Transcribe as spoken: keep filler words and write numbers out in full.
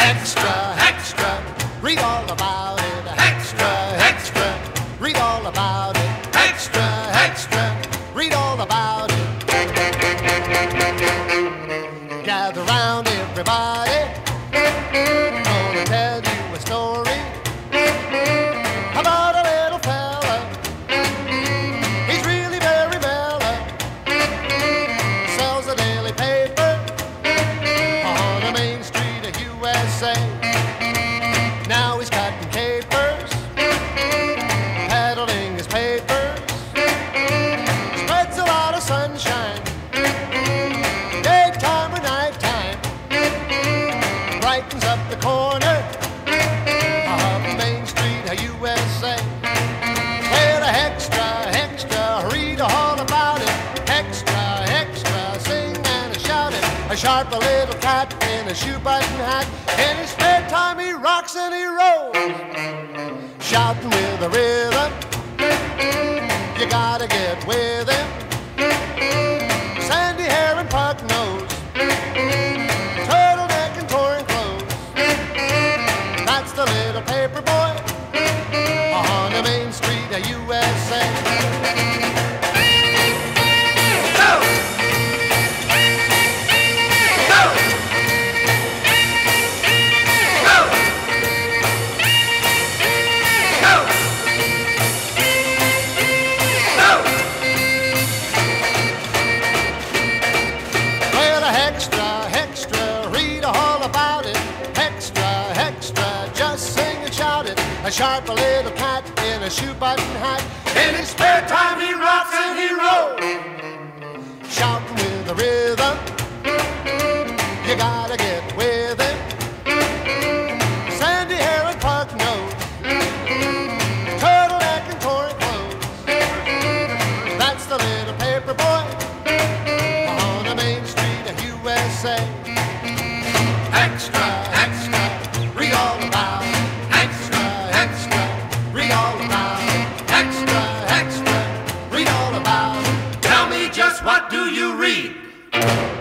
Extra, extra, read all about it. Extra, extra, read all about it. Extra, extra, read all about it. Gather round, everybody. I'm gonna tell you a story about a little fella. He's really very mellow. Sells a daily paper on the main street of U S A. Now he's cutting capers, peddling his papers. Spreads a lot of sunshine, daytime or nighttime. Brightens up the corner of Main Street of U S A. Well, extra, extra, read all about it. Extra, extra, sing and shout it. A sharp little cat in a shoe button hat. In his spare time he rocks and he rolls, shouting with a rhythm. You gotta get with him. Sandy hair and pug nose, turtleneck and torn clothes. That's the little paper boy on the main street of U S A. Extra, extra, read all about it. Extra, extra, just sing and shout it. A sharp little cat in a shoe button hat. In his spare time he rocks and he rolls, shouting with a rhythm. You gotta get with him. Sandy hair and pug nose, turtleneck and torn clothes. That's the little paper boy on the main street of U S A. Extra, extra, read all about it. Extra, extra, read all about it. Extra, extra, read all about it. Tell me, just what do you read?